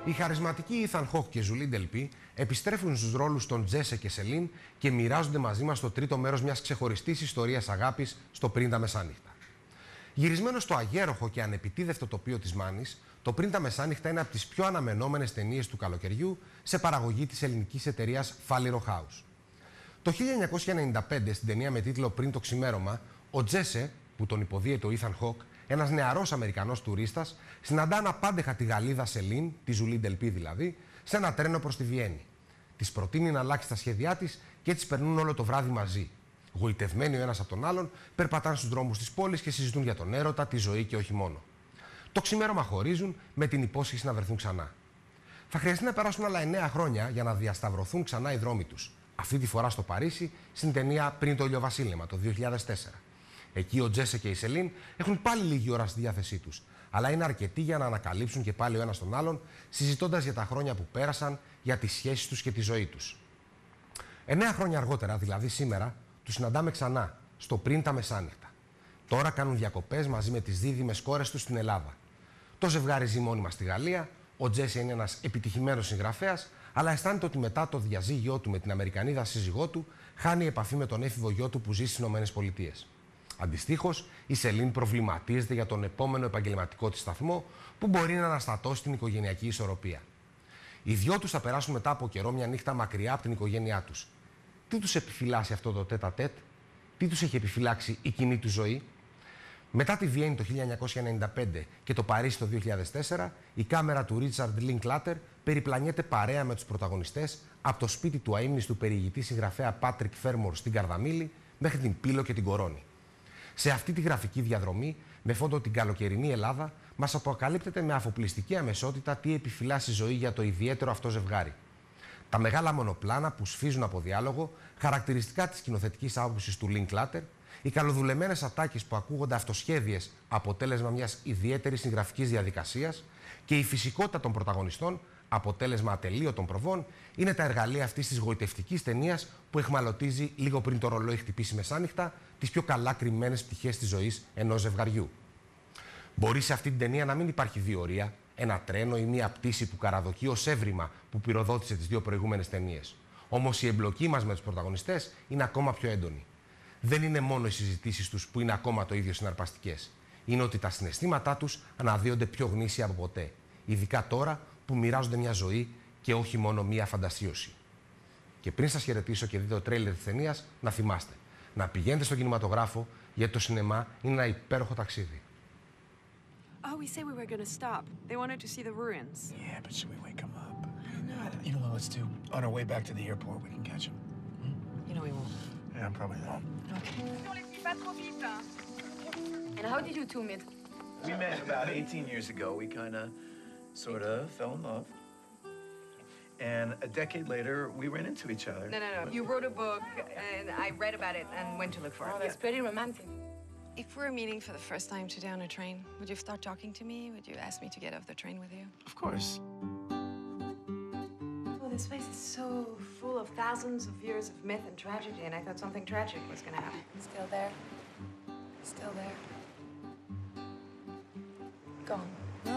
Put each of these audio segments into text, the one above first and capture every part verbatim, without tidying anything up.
Οι χαρισματικοί Ethan Hawke και Julie Delpy επιστρέφουν στους ρόλους των Τζέσε και Σελίν και μοιράζονται μαζί μας το τρίτο μέρος μιας ξεχωριστής ιστορίας αγάπης στο Πριν τα Μεσάνυχτα. Γυρισμένο στο αγέροχο και ανεπιτίδευτο τοπίο της Μάνης, το Πριν τα Μεσάνυχτα είναι από τις πιο αναμενόμενες ταινίες του καλοκαιριού σε παραγωγή της ελληνικής εταιρείας Φάληρο House. Το χίλια εννιακόσια ενενήντα πέντε, στην ταινία με τίτλο Πριν το ξημέρωμα, ο Τζέσε, που τον υποδίεται ο Ethan Hawke, ένας νεαρός Αμερικανός τουρίστας, συναντά αναπάντεχα τη Γαλλίδα Σελίν, τη Ζουλή Ντελπί δηλαδή, σε ένα τρένο προς τη Βιέννη. Της προτείνει να αλλάξει τα σχέδιά της και έτσι περνούν όλο το βράδυ μαζί. Γοητευμένοι ο ένας από τον άλλον, περπατάνε στους δρόμους της πόλης και συζητούν για τον έρωτα, τη ζωή και όχι μόνο. Το ξημέρωμα χωρίζουν με την υπόσχεση να βρεθούν ξανά. Θα χρειαστεί να περάσουν άλλα εννέα χρόνια για να διασταυρωθούν ξανά οι δρόμοι τους. Αυτή τη φορά στο Παρίσι, στην ταινία Πριν το ηλιοβασίλεμα το δύο χιλιάδες τέσσερα. Εκεί ο Τζέσε και η Σελίν έχουν πάλι λίγη ώρα στη διάθεσή τους, αλλά είναι αρκετοί για να ανακαλύψουν και πάλι ο ένας τον άλλον, συζητώντας για τα χρόνια που πέρασαν, για τις σχέσεις τους και τη ζωή τους. Εννέα χρόνια αργότερα, δηλαδή σήμερα, τους συναντάμε ξανά, στο Πριν τα Μεσάνυχτα. Τώρα κάνουν διακοπές μαζί με τις δίδυμες κόρες τους στην Ελλάδα. Το ζευγάρι ζει μόνιμα στη Γαλλία, ο Τζέσε είναι ένας επιτυχημένος συγγραφέας, αλλά αισθάνεται ότι μετά το διαζύγιό του με την Αμερικανίδα σύζυγό του, χάνει επαφή με τον έφηβο γιο του που ζει στις ΗΠΑ. Αντιστοίχως, η Σελίν προβληματίζεται για τον επόμενο επαγγελματικό της σταθμό που μπορεί να αναστατώσει την οικογενειακή ισορροπία. Οι δυο τους θα περάσουν μετά από καιρό μια νύχτα μακριά από την οικογένειά τους. Τι τους επιφυλάσσει αυτό το τέτα-τέτ, τι τους έχει επιφυλάξει η κοινή του ζωή. Μετά τη Βιέννη το χίλια εννιακόσια ενενήντα πέντε και το Παρίσι το δύο χιλιάδες τέσσερα, η κάμερα του Ρίτσαρντ Λινκλάτερ περιπλανιέται παρέα με τους πρωταγωνιστές από το σπίτι του αείμνηστου περιηγητή συγγραφέα Πάτρικ Φέρμορ στην Καρδαμίλη μέχρι την Πύλο και την Κορώνη. Σε αυτή τη γραφική διαδρομή, με φόντο την καλοκαιρινή Ελλάδα, μας αποκαλύπτεται με αφοπλιστική αμεσότητα τι επιφυλάσσει η ζωή για το ιδιαίτερο αυτό ζευγάρι. Τα μεγάλα μονοπλάνα που σφίζουν από διάλογο, χαρακτηριστικά της σκηνοθετικής άποψης του Linklater, οι καλοδουλεμένες ατάκες που ακούγονται αυτοσχέδιες, αποτέλεσμα μιας ιδιαίτερης συγγραφικής διαδικασίας, και η φυσικότητα των πρωταγωνιστών, αποτέλεσμα ατελείωτων προβών, είναι τα εργαλεία αυτής της γοητευτικής ταινίας που εχμαλωτίζει λίγο πριν το ρολόι χτυπήσει μεσάνυχτα τις πιο καλά κρυμμένες πτυχές της ζωής ενός ζευγαριού. Μπορεί σε αυτή την ταινία να μην υπάρχει διορία, ένα τρένο ή μία πτήση που καραδοκεί ως έβριμα που πυροδότησε τις δύο προηγούμενες ταινίες. Όμως η εμπλοκή μας με τους πρωταγωνιστές είναι ακόμα πιο έντονη. Δεν είναι μόνο οι συζητήσεις τους που είναι ακόμα το ίδιο συναρπαστικές. Είναι ότι τα συναισθήματά τους αναδύονται πιο γνήσια από ποτέ. Ειδικά τώρα που μοιράζονται μια ζωή και όχι μόνο μια φαντασίωση. Και πριν σας χαιρετήσω και δείτε το τρέιλερ της ταινίας, να θυμάστε να πηγαίνετε στον κινηματογράφο, γιατί το σινεμά είναι ένα υπέροχο ταξίδι. Oh, we said we were going to stop. They wanted to see the ruins. Yeah, but should we wake them up? I know. You know what, let's do? On our way back to the airport, we can catch them. Hmm? You know we won't. Yeah, probably not. Okay. And how did you two meet? We met about eighteen years ago. We kind of, sort of, fell in love. And a decade later, we ran into each other. No, no, no. You wrote a book, and I read about it and went to look for it. Oh, that's pretty romantic. If we're meeting for the first time today on a train, would you start talking to me? Would you ask me to get off the train with you? Of course. Well, this place is so full of thousands of years of myth and tragedy, and I thought something tragic was going to happen. Still there. Still there. Gone.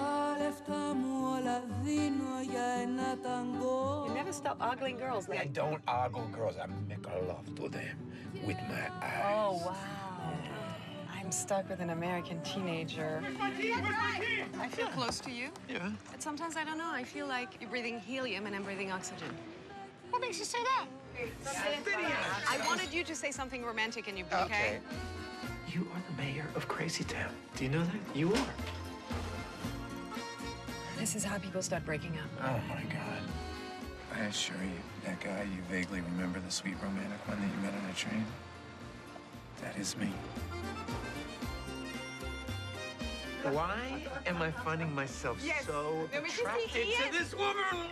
You never stop ogling girls. I don't ogle girls. I make love to them with my eyes. Oh, wow. I'm stuck with an American teenager. I feel close to you. Yeah. But sometimes I don't know. I feel like you're breathing helium and I'm breathing oxygen. What makes you say that? I wanted you to say something romantic in your book, okay? You are the mayor of Crazy Town. Do you know that? You are. This is how people start breaking up. Oh, my God. I assure you, that guy you vaguely remember, the sweet romantic one that you met on a train, that is me. Why am I finding myself Yes. so Let me just see attracted to Ian. this woman?